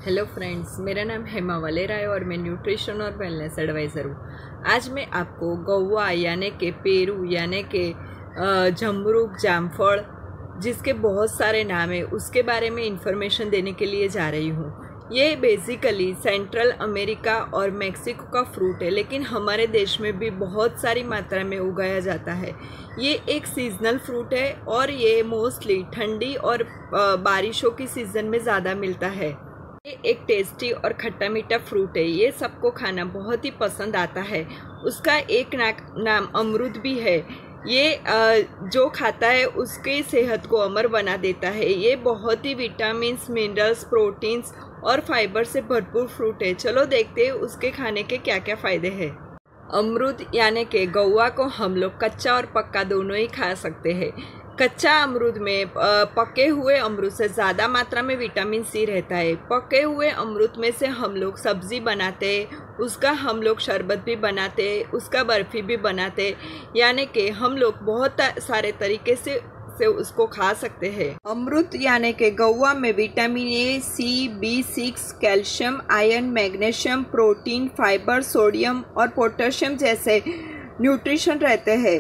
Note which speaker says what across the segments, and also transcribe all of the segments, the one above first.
Speaker 1: Hello friends, मेरा नाम हेमा वलेराय और मैं न्यूट्रिशन और वेलनेस एडवाइज़र हूँ। आज मैं आपको गौवा यानी के पेरू यानी के जमरूक जामफल जिसके बहुत सारे नाम हैं उसके बारे में इंफॉर्मेशन देने के लिए जा रही हूँ। ये बेसिकली सेंट्रल अमेरिका और मेक्सिको का फ्रूट है, लेकिन हमारे देश में भी बहुत सारी मात्रा में उगाया जाता है। ये एक सीजनल फ्रूट है और ये मोस्टली ठंडी और बारिशों की सीज़न में ज़्यादा मिलता है। ये एक टेस्टी और खट्टा मीठा फ्रूट है। ये सबको खाना बहुत ही पसंद आता है। उसका एक नाम अमरूद भी है। ये जो खाता है उसके सेहत को अमर बना देता है। ये बहुत ही विटामिन्स, मिनरल्स, प्रोटीन्स और फाइबर से भरपूर फ्रूट है। चलो देखते हैं उसके खाने के क्या क्या फ़ायदे हैं। अमरूद यानी कि गौवा को हम लोग कच्चा और पक्का दोनों ही खा सकते हैं। कच्चा अमरूद में पके हुए अमरूद से ज़्यादा मात्रा में विटामिन सी रहता है। पके हुए अमरूद में से हम लोग सब्ज़ी बनाते हैं, उसका हम लोग शरबत भी बनाते हैं, उसका बर्फ़ी भी बनाते हैं, यानी कि हम लोग बहुत सारे तरीके से उसको खा सकते हैं। अमरूद यानी कि गौवा में vitamin A, C, B6, calcium, iron, magnesium, protein, fibre, sodium और पोटेशियम जैसे न्यूट्रिशन रहते हैं।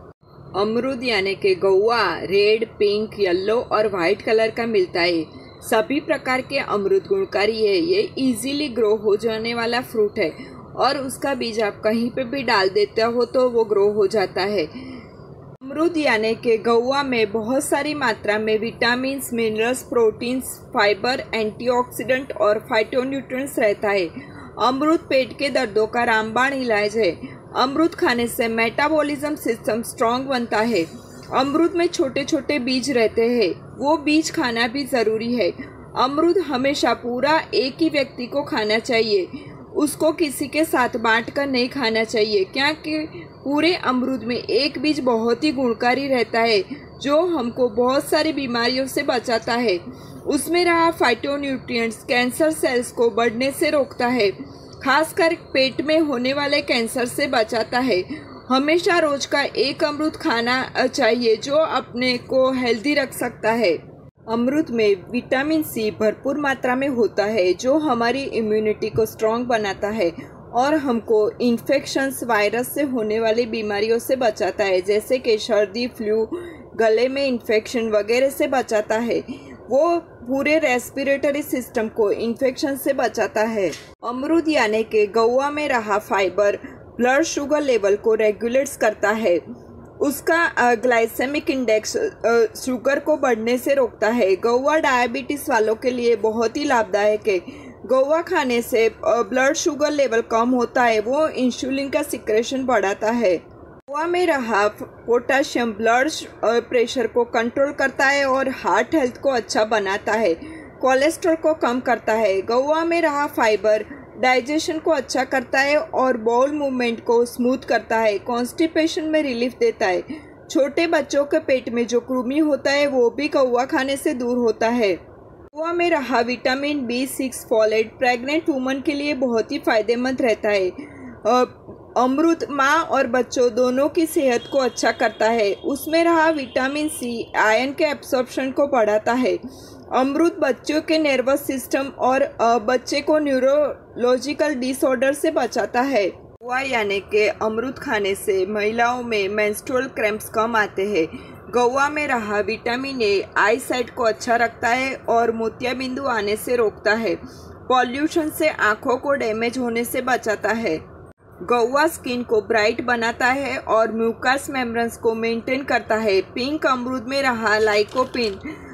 Speaker 1: अमरूद यानी कि गौवा रेड, पिंक, येलो और वाइट कलर का मिलता है। सभी प्रकार के अमरूद गुणकारी है। ये इजीली ग्रो हो जाने वाला फ्रूट है और उसका बीज आप कहीं पे भी डाल देते हो तो वो ग्रो हो जाता है। अमरूद यानी कि गौवा में बहुत सारी मात्रा में vitamins, minerals, proteins, fibre, antioxidant और फाइटोन्यूट्रिएंट्स रहता है। अमरूद पेट के दर्दों का रामबाण इलाज है। अमरूद खाने से मेटाबॉलिज्म सिस्टम स्ट्रांग बनता है। अमरूद में छोटे छोटे बीज रहते हैं, वो बीज खाना भी ज़रूरी है। अमरूद हमेशा पूरा एक ही व्यक्ति को खाना चाहिए, उसको किसी के साथ बांट कर नहीं खाना चाहिए, क्योंकि पूरे अमरूद में एक बीज बहुत ही गुणकारी रहता है जो हमको बहुत सारी बीमारियों से बचाता है। उसमें रहा फाइटोन्यूट्रिएंट्स कैंसर सेल्स को बढ़ने से रोकता है, खासकर पेट में होने वाले कैंसर से बचाता है। हमेशा रोज का एक अमरूद खाना चाहिए जो अपने को हेल्दी रख सकता है। अमरूद में विटामिन सी भरपूर मात्रा में होता है जो हमारी इम्यूनिटी को स्ट्रांग बनाता है और हमको इन्फेक्शंस, वायरस से होने वाली बीमारियों से बचाता है, जैसे कि सर्दी, फ्लू, गले में इन्फेक्शन वगैरह से बचाता है। वो पूरे रेस्पिरेटरी सिस्टम को इन्फेक्शन से बचाता है। अमरूद यानी कि गौवा में रहा फाइबर ब्लड शुगर लेवल को रेगुलेट्स करता है। उसका ग्लाइसेमिक इंडेक्स शुगर को बढ़ने से रोकता है। गौवा डायबिटीज़ वालों के लिए बहुत ही लाभदायक है। गौवा खाने से ब्लड शुगर लेवल कम होता है, वो इंसुलिन का सिक्रेशन बढ़ाता है। गौवा में रहा पोटेशियम ब्लड प्रेशर को कंट्रोल करता है और हार्ट हेल्थ को अच्छा बनाता है, कोलेस्ट्रॉल को कम करता है। गौवा में रहा फाइबर डाइजेशन को अच्छा करता है और बाउल मूवमेंट को स्मूथ करता है, कॉन्स्टिपेशन में रिलीफ देता है। छोटे बच्चों के पेट में जो कृमि होता है वो भी गौवा खाने से दूर होता है। गौवा में रहा vitamin B6 folate pregnant woman के लिए बहुत ही फायदेमंद रहता है। अमरूद माँ और बच्चों दोनों की सेहत को अच्छा करता है। उसमें रहा विटामिन सी आयरन के एब्सॉर्प्शन को बढ़ाता है। अमरूद बच्चों के नर्वस सिस्टम और बच्चे को न्यूरोलॉजिकल डिसऑर्डर से बचाता है। गौवा यानी कि अमरूद खाने से महिलाओं में मेंस्ट्रुअल क्रैम्प्स कम आते हैं। गौवा में रहा विटामिन ए आई साइट को अच्छा रखता है और मोतियाबिंदु आने से रोकता है। पॉल्यूशन से आँखों को डैमेज होने से बचाता है। गौवा स्किन को ब्राइट बनाता है और म्यूकस मेम्ब्रेन्स को मेंटेन करता है। पिंक अमरूद में रहा लाइकोपिन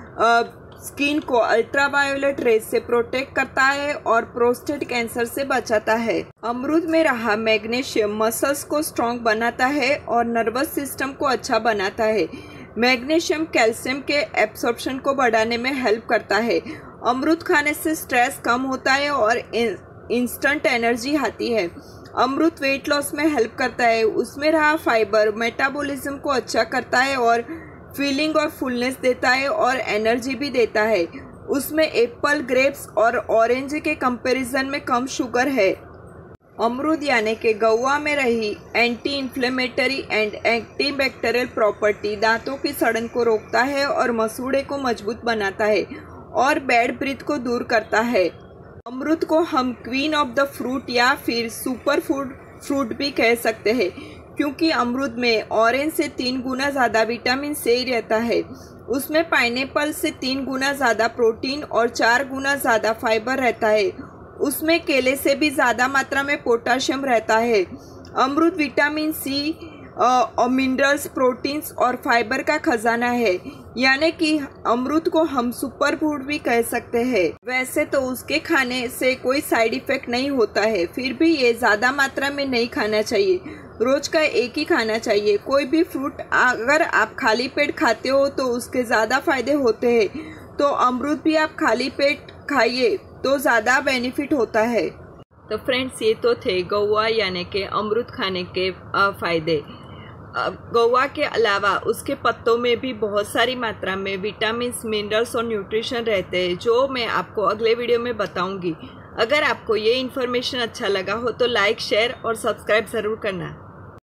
Speaker 1: स्किन को अल्ट्रावायोलेट रेज से प्रोटेक्ट करता है और प्रोस्टेट कैंसर से बचाता है। अमरूद में रहा मैग्नीशियम मसल्स को स्ट्रांग बनाता है और नर्वस सिस्टम को अच्छा बनाता है। मैग्नीशियम कैल्शियम के एब्सॉर्प्शन को बढ़ाने में हेल्प करता है। अमरूद खाने से स्ट्रेस कम होता है और इंस्टेंट एनर्जी आती है। अमरूद वेट लॉस में हेल्प करता है। उसमें रहा फाइबर मेटाबॉलिज्म को अच्छा करता है और फीलिंग और फुलनेस देता है और एनर्जी भी देता है। उसमें एप्पल, ग्रेप्स और ऑरेंज के कंपैरिजन में कम शुगर है। अमरूद यानी कि गौवा में रही anti inflammatory and antibacterial property दांतों की सड़न को रोकता है और मसूड़े को मजबूत बनाता है और बैड ब्रीथ को दूर करता है। अमरूद को हम क्वीन ऑफ द फ्रूट या फिर सुपर फ्रूट भी कह सकते हैं, क्योंकि अमरूद में ऑरेंज से 3 गुना ज़्यादा विटामिन सी रहता है। उसमें पाइनएप्पल से 3 गुना ज़्यादा प्रोटीन और 4 गुना ज़्यादा फाइबर रहता है। उसमें केले से भी ज़्यादा मात्रा में पोटाशियम रहता है। अमरूद विटामिन सी और मिनरल्स, प्रोटीन्स और फाइबर का खजाना है, यानी कि अमरूद को हम सुपर फूड भी कह सकते हैं। वैसे तो उसके खाने से कोई साइड इफेक्ट नहीं होता है, फिर भी ये ज़्यादा मात्रा में नहीं खाना चाहिए। रोज का एक ही खाना चाहिए। कोई भी फ्रूट अगर आप खाली पेट खाते हो तो उसके ज़्यादा फायदे होते हैं, तो अमरूद भी आप खाली पेट खाइए तो ज़्यादा बेनिफिट होता है। तो फ्रेंड्स, ये तो थे गौवा यानी कि अमरूद खाने के फ़ायदे। गौवा के अलावा उसके पत्तों में भी बहुत सारी मात्रा में विटामिन्स, मिनरल्स और न्यूट्रिशन रहते हैं, जो मैं आपको अगले वीडियो में बताऊंगी। अगर आपको ये इन्फॉर्मेशन अच्छा लगा हो तो लाइक, शेयर और सब्सक्राइब ज़रूर करना।